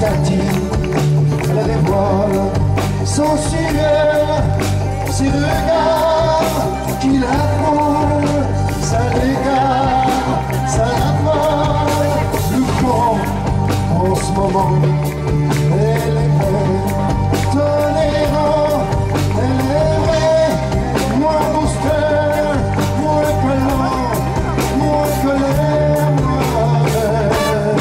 Tati, elle a des voiles sensuels, ses regards qui la frôlent, ça l'égare, ça l'affole. Le courant en ce moment, elle est belle, tolérant, elle est vraie, moins booster, moins collant, moins colère, moins belle.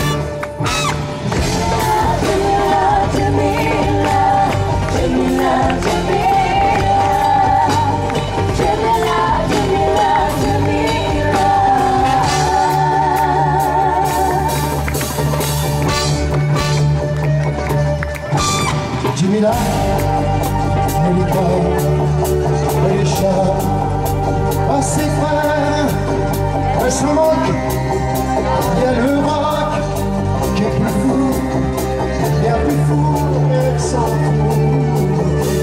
Jamila, elle est pas, elle échappe à ses frères, elle se moque, il y a le rock qui est plus fou, bien plus fou, elle s'en fout.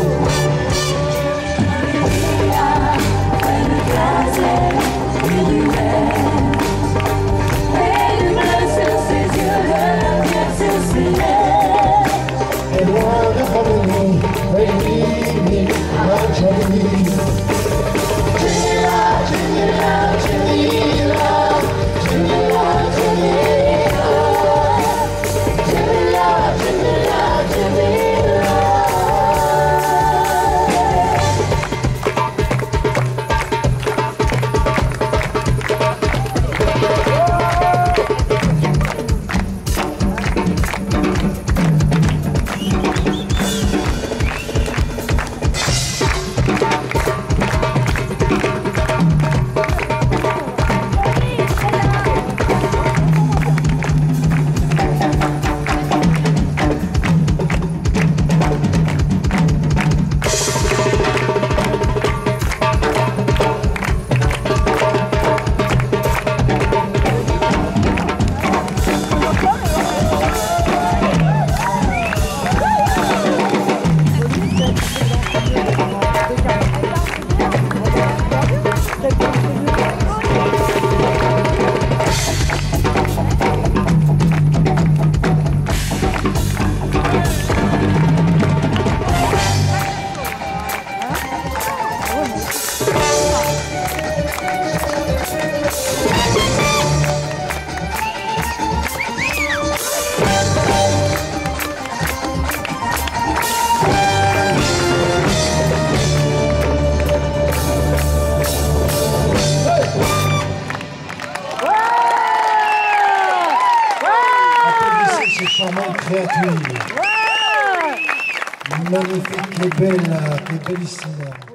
Ces charmantes créatures. Magnifique et belle, bellissime.